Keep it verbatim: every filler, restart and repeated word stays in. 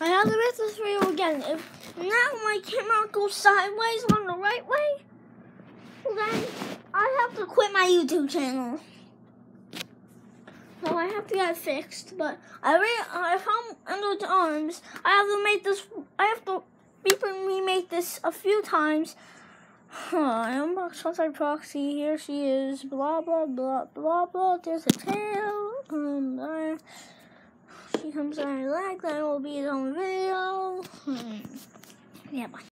I have to make this video again. If now my camera goes sideways on the right way, then I have to quit my YouTube channel. So I have to get it fixed. But I re if I'm under the arms, I have to make this. I have to remake this a few times. Huh, I unbox outside proxy. Here she is. Blah blah blah blah blah. There's a tail. Um, there. She comes out like that. Will be its own video. Hmm. Yeah. Bye.